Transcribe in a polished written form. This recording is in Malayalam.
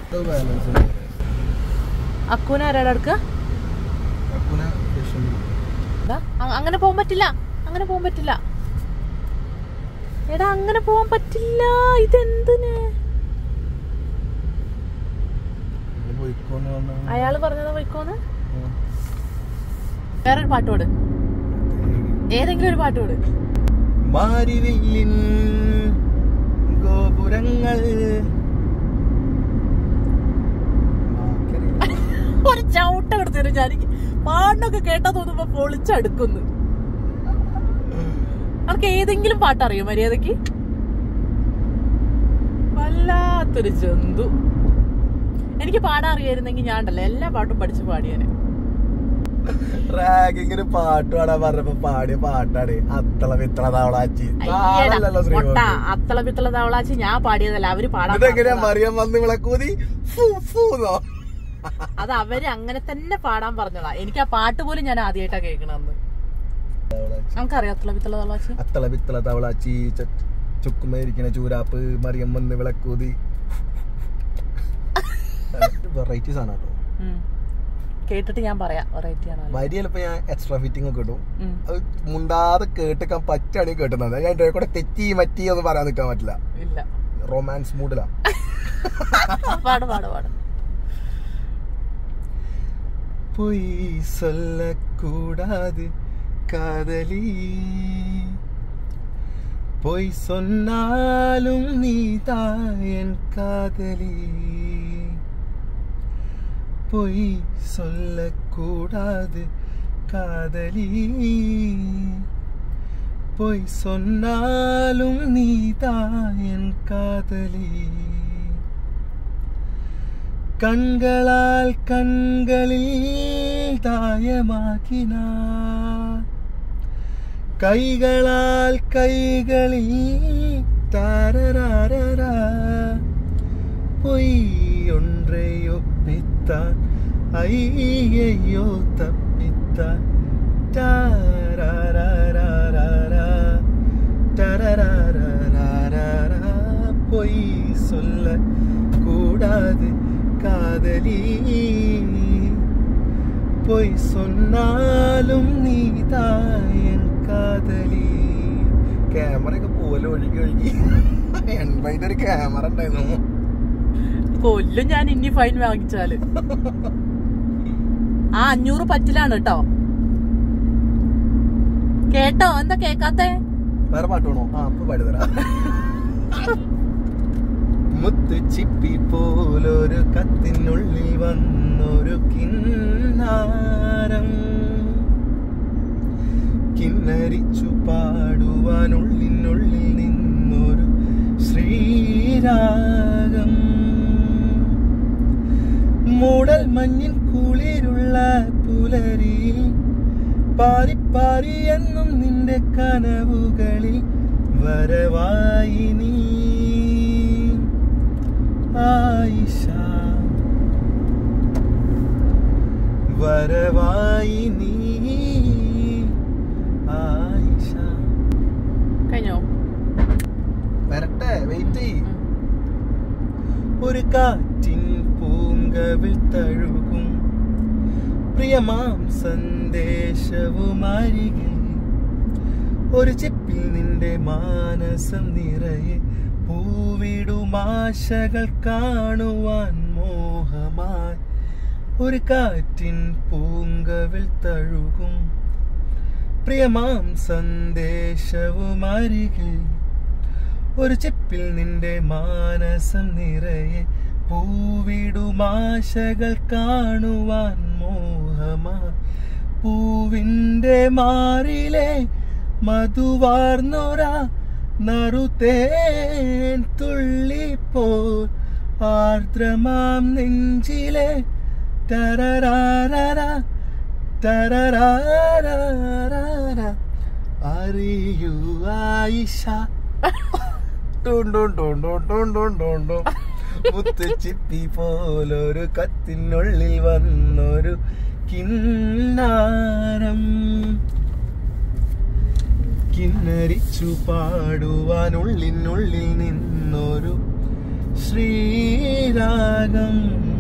അക്കൂനെ ആരാടെ എടുക്കുക? അങ്ങനെ പോകാൻ പറ്റില്ല, അങ്ങനെ പോകാൻ പറ്റില്ല. എടാ അങ്ങനെ പോവാൻ പറ്റില്ല. ഇതെന്തിന്? അയാള് പറഞ്ഞതാ പോയിക്കോന്ന്. വേറൊരു പാട്ടോട്, ഏതെങ്കിലും ഒരു പാട്ടോട്. മാരിവില്ലിൻ ഗോപുരങ്ങൾ ഒരു ചവിട്ട എടുത്തു. ഞാൻ പാട്ടൊക്കെ കേട്ടാ തോന്നുമ്പോ പൊളിച്ചടുക്കുന്നു. നമുക്ക് ഏതെങ്കിലും പാട്ടറിയോ മര്യാദക്ക്? വല്ലാത്തൊരു ജന്തു. എനിക്ക് പാടാൻ അറിയായിരുന്നെങ്കിൽ ഞാൻ ഉണ്ടല്ലോ എല്ലാ പാട്ടും പഠിച്ച് പാടിയാനെ. റാഗിങ്ങിന് പാട്ട് പാടാൻ പറഞ്ഞപ്പോ പാടിയ പാട്ടാണ് അത്തള പിത്തള തവളാച്ചി. അത്തള പിത്തള തവളാച്ചി ഞാൻ പാടിയതല്ല, അവര് പാടാൻ. മറിയം വന്ന് വിളക്കൂതി അത് അവര് അങ്ങനെ തന്നെ പാടാൻ പറഞ്ഞതാ. എനിക്ക് ആ പാട്ട് പോലും ഞാൻ ആദ്യമായിട്ടാ കേൾക്കണെന്ന്. നമുക്കറിയാം അത്തള പിത്തള തവളാച്ചി. അത്തള പിത്തള തവളാച്ചി ചുക്കുമരിക്കണ ചൂരാപ്പ് മറിയം വന്ന് വിളക്കൂതി. വെറൈറ്റി സാധനം കേട്ടോ. കേട്ടിട്ട് ഞാൻ പറയാം വെറൈറ്റി ആണ്. വരി ചിലപ്പോ ഞാൻ എക്സ്ട്രാ ഫിറ്റിംഗ് ഒക്കെ ഇടും. അത് മുണ്ടാതെ കേട്ടിക്കാൻ പറ്റുകയാണെങ്കിൽ കേട്ടുന്നത്. ഞാൻ എന്റെ കൂടെ തെറ്റി മറ്റി ഒന്നും പറയാൻ നിൽക്കാൻ പറ്റില്ല. ഇല്ല, റൊമാൻസ് മൂഡിലാ. പാട് പാട് പാട്. பொய் சொல்லக்கூடாது காதலி, பொய் சொன்னாலும் நீதான் என் காதலி. பொய் சொல்லக்கூடாது காதலி, பொய் சொன்னாலும் நீதான் என் காதலி. கண்களால் கண்களில் தாயமாக்கினார், கைகளால் கைகளில் தாரராரா. பொய் ஒன்றை ஒப்பித்தான், ஐயையோ தப்பித்தான். தாரராரா தரராரா. பொய் சொல்ல கூடாது காதலி, பொய் சொன்னாலும் நீதான் என் കാതലി. ക്യാമറയൊക്കെ പോലെ ഒഴുകി ഒഴുകി. എൺപതിന്റെ ഒരു ക്യാമറ ഉണ്ടായിരുന്നു. കൊല്ലും ഞാൻ ഇനി ഫൈൻ വാങ്ങിച്ചാല്. ആ 500 പറ്റിലാണ് കേട്ടോ. കേട്ടോ? എന്താ കേക്കാത്തെ? വേറെ പാട്ട് വേണോ? ആ അപ്പൊ പാടിതരാ. മുത്ത് ചിപ്പി പോലൊരു കത്തിനുള്ളിൽ വന്നൊരു കിന്നാരം, കിന്നരിച്ചു പാടുവാനുള്ളിനുള്ളിൽ നിന്നൊരു ശ്രീരാഗം. മൂടൽ മഞ്ഞിൻ കുളിരുള്ള പുലരിയിൽ പാരിപ്പാരി എന്നും നിന്റെ കനവുകളിൽ വരവായി നീ ആയിഷ, വരവായി നീ ആയിഷ. കഴിഞ്ഞോ? വരട്ടെ, വെയിറ്റ് ചെയ്. ഒരു കാറ്റിൻ പൂങ്കവിൽ തഴുകും പ്രിയമാം സന്ദേശവുമാരികിൽ, ഒരു ചിപ്പിൽ നിന്റെ മാനസം നിറയെ പൂവിടുമാശകൾ കാണുവാൻ മോഹമായി. ഒരു കാറ്റിൻ പൂങ്കവിൽ തഴുകും പ്രിയമാം സന്ദേശവുമാരികിൽ, ഒരു ചിപ്പിൽ നിന്റെ മാനസം നിറയെ പൂവിടുമാശകൾ കാണുവാൻ മോഹമായി. പൂവിൻ്റെ മാറിലെ മധുവാർന്നൊരാ നറുതേൻ തുള്ളിപ്പോൾ ആർദ്രമാം നെഞ്ചിലെ തരരാരര തരരാരര. അറിയൂ ആയിഷ. മുത്തുച്ചിപ്പി പോലൊരു കത്തിനുള്ളിൽ വന്നൊരു കിന്നാരം, കിന്നരിച്ചു പാടുവാനുള്ളിനുള്ളിൽ നിന്നൊരു ശ്രീരാഗം. രാഗം